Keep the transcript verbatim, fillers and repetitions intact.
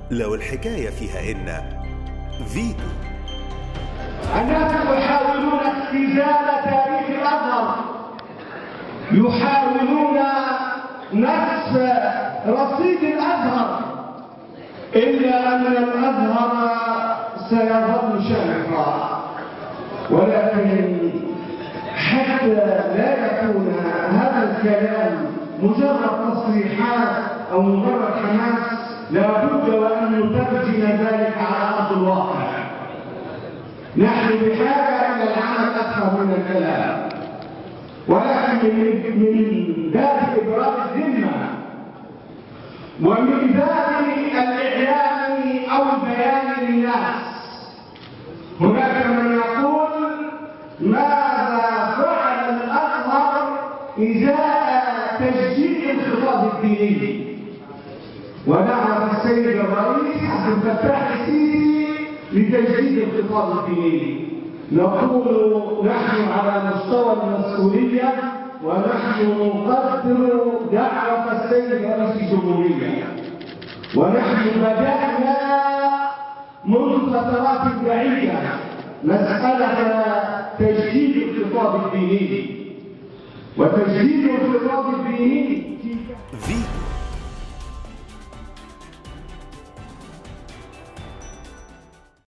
لو الحكاية فيها إن فيتو. الناس يحاولون اختزال تاريخ الأزهر، يحاولون نقص رصيد الأزهر، إلا أن الأزهر سيظل شامخا. ولكن حتى لا يكون هذا الكلام مجرد تصريحات أو مجرد حماس، لابد وأن نترجم ذلك على أرض الواقع. نحن بحاجة إلى العمل أكثر من الكلام، ولكن من باب إبراء الذمة ومن باب الإعلام أو البيان للناس، هناك من يقول ماذا فعل الأزهر إزاء تجديد الخطاب الديني؟ ونعم السيد الرئيس عبد الفتاح السيسي لتجديد الخطاب الديني. نقول نحن على مستوى المسؤولية ونحن نقدر دعوة السيد رئيس الجمهورية، ونحن بدأنا منذ فترات بعيدة مسألة تجديد الخطاب الديني، وتجديد الخطاب الديني فيتو.